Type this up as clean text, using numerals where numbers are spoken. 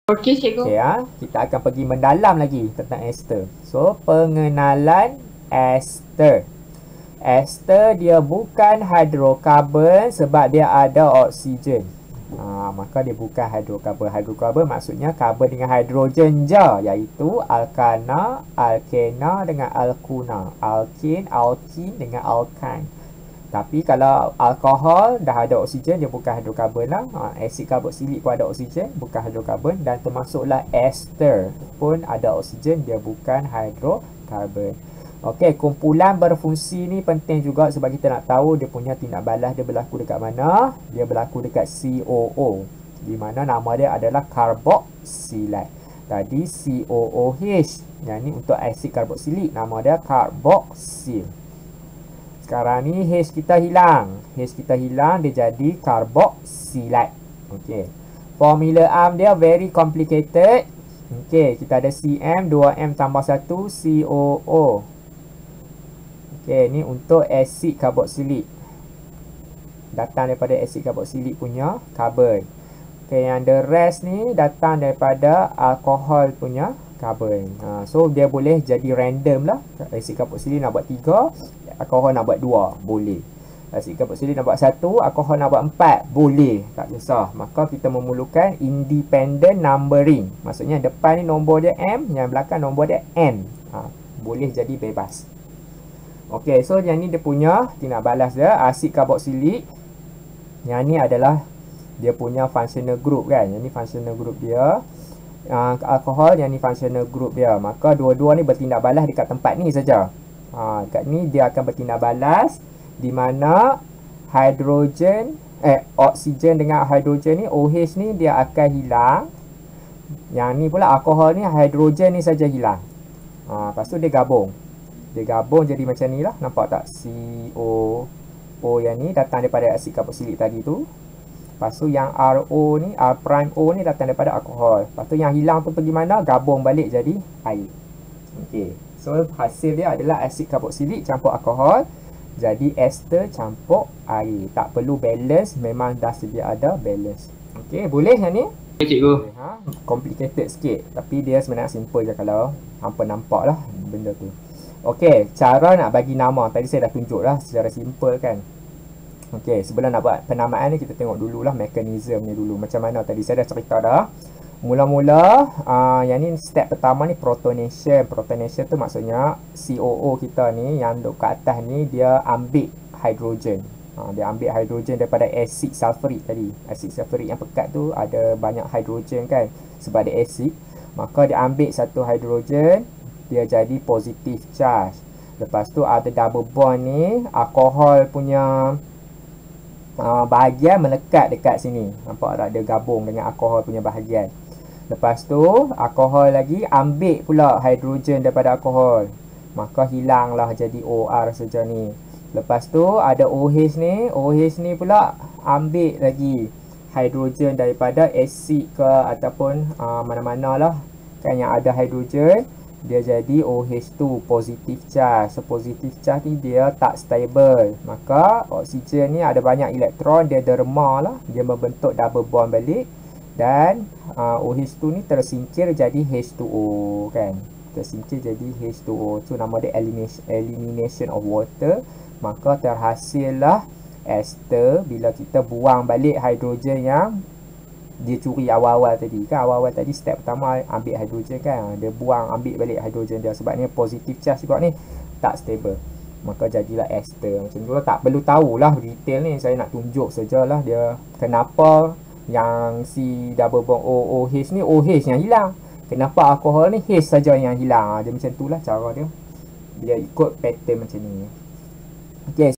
Okey, cikgu. Okey, kita akan pergi mendalam lagi tentang ester. So, pengenalan ester. Ester dia bukan hidrokarbon sebab dia ada oksigen. Maka dia bukan hidrokarbon. Hidrokarbon maksudnya karbon dengan hidrogen je, iaitu alkana, alkena dengan alkuna, alkin, alkin dengan alkyne. Tapi kalau alkohol dah ada oksigen, dia bukan hidrokarbon lah. Asid karboksilik pun ada oksigen, bukan hidrokarbon. Dan termasuklah ester pun ada oksigen, dia bukan hidrokarbon. Okey, kumpulan berfungsi ni penting juga sebab kita nak tahu dia punya tindak balas dia berlaku dekat mana. Dia berlaku dekat COO, di mana nama dia adalah karboksilate. Tadi COOH, yang ni untuk asid karboksilik, nama dia karboksil. Sekarang ni H kita hilang. H kita hilang, dia jadi karboksilate. Okey. Formula AMP dia very complicated. Okey, kita ada CM, 2M tambah 1, COO. Okey, ni untuk asid karboksilik. Datang daripada asid karboksilik punya karbon. Okey, yang the rest ni datang daripada alkohol punya karbon. So dia boleh jadi random lah. Asid karboksilik nak buat 3, alkohol nak buat 2, boleh. Asid karboksilik nak buat 1, alkohol nak buat 4, boleh. Tak kisah. Maka kita memerlukan independent numbering. Maksudnya depan ni nombor dia M, yang belakang nombor dia N. Boleh jadi bebas. Okey, so yang ni dia punya tindak balas dia, asid karboksilik. Yang ni adalah dia punya functional group kan. Yang ni functional group dia. Alkohol, yang ni functional group dia. Maka dua-dua ni bertindak balas dekat tempat ni saja. Dekat ni dia akan bertindak balas di mana oksigen dengan hidrogen ni, OH ni dia akan hilang. Yang ni pula alkohol ni, hidrogen ni saja hilang. Lepas tu dia gabung. Dia gabung jadi macam ni lah. Nampak tak? COO yang ni datang daripada asid karboksilik tadi tu. Lepas tu yang RO ni, R' O ni datang daripada alkohol. Lepas tu yang hilang tu pergi mana? Gabung balik jadi air. Okey. So hasil dia adalah asid karboksilik campur alkohol, jadi ester campur air. Tak perlu balance, memang dah sedia ada balance. Okey, boleh yang ni? Okey, cikgu. Complicated sikit, tapi dia sebenarnya simple je kalau hampa nampak lah benda tu. Okey, cara nak bagi nama tadi saya dah tunjuk lah secara simple kan. Okey, sebelum nak buat penamaan ni kita tengok dululah mekanisme ni dulu. Macam mana tadi saya dah cerita dah. Mula-mula yang ni step pertama ni protonation. Protonation tu maksudnya COO kita ni yang duduk kat atas ni dia ambil hidrogen. Dia ambil hidrogen daripada asid sulfurik tadi. Asid sulfurik yang pekat tu ada banyak hidrogen kan, sebab dia asid. Maka dia ambil satu hidrogen, dia jadi positive charge. Lepas tu ada double bond ni, alkohol punya bahagian melekat dekat sini. Nampak tak? Dia gabung dengan alkohol punya bahagian. Lepas tu alkohol lagi ambil pula hidrogen daripada alkohol. Maka hilanglah jadi OR saja ni. Lepas tu ada OH ni. OH ni pula ambil lagi hidrogen daripada asid ke ataupun mana-mana lah kan yang ada hidrogen. Dia jadi OH2, positive charge. So positive charge ni dia tak stable. Maka oksigen ni ada banyak elektron, dia derma lah. Dia membentuk double bond balik. Dan OH2 ni tersingkir jadi H2O kan. Tersingkir jadi H2O. Tu nama dia elimination of water. Maka terhasillah ester bila kita buang balik hidrogen yang dia curi awal-awal tadi kan. Awal-awal tadi step pertama ambil hidrogen kan. Dia buang ambil balik hidrogen dia. Sebab ni positive charge juga ni tak stable. Maka jadilah ester. Macam tu lah. Tak perlu tahulah detail ni. Saya nak tunjuk sajalah dia kenapa yang si double bond OH ni OH yang hilang. Kenapa alkohol ni H saja yang hilang. Dia macam tu lah cara dia. Dia ikut pattern macam ni. Okey.